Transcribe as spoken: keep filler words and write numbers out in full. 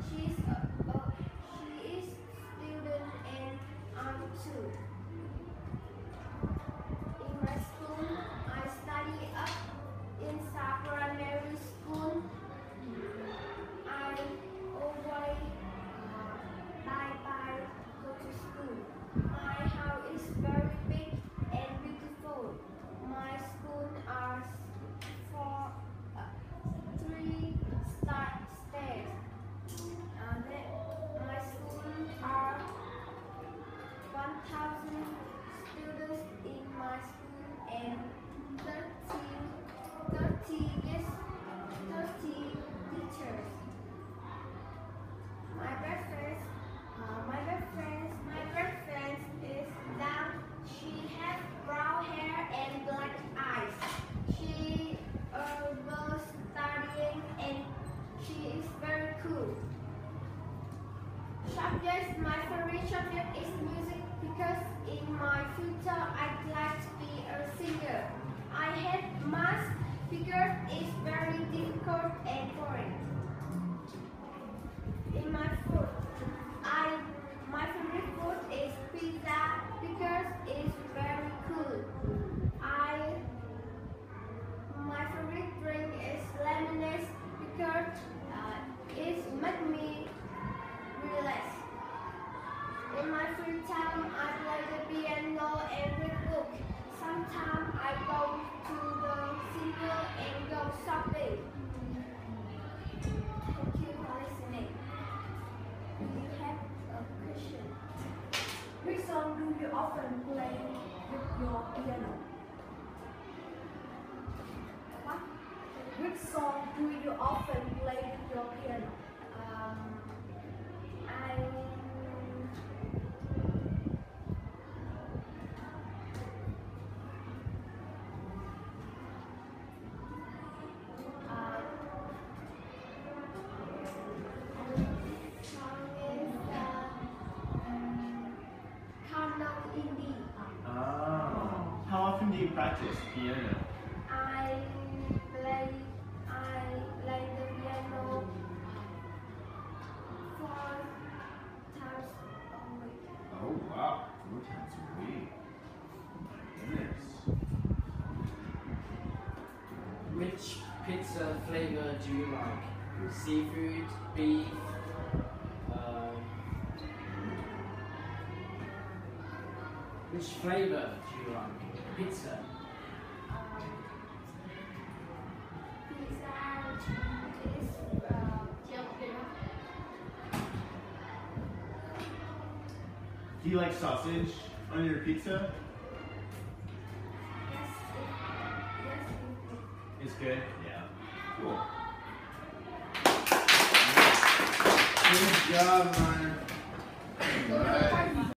She's a, uh, she is student and I'm too. In my school, I study up in primary school. I always uh, bye bye go to school. My house is very big and beautiful. My school are four, uh, three star stairs. Uh, then my school are one thousand students in my school and thirteen, thirty, yes, thirty teachers. My best friend, uh, my best friend, my best friend is Dan. She has brown hair and black eyes. She uh, was studying and she is very cool. Subject, my favorite subject is music because in my future I'd like to be a singer. I hate math because it's very difficult and boring. In my food, I my favorite food is pizza because it's very cool. I my favorite drink is lemonade because uh, it makes me relax. In my free time, I play the piano and read book. Sometimes I go to the cinema and go shopping. Thank you for listening. Do you have a question? Which song do you often play with your piano? What? Which song do you often play with your piano? Um, I uh, song is uh, Carno Indie. Oh. How often do you practice piano? I play I play the piano four times a week. Oh wow, four times a week. My goodness. Which pizza flavor do you like? Seafood, beef, um, which flavor do you like? Pizza. Um, pizza is uh, Do you like sausage on your pizza? yes, it, yes, it, It's good? Yeah. Cool. Good job, man. All right.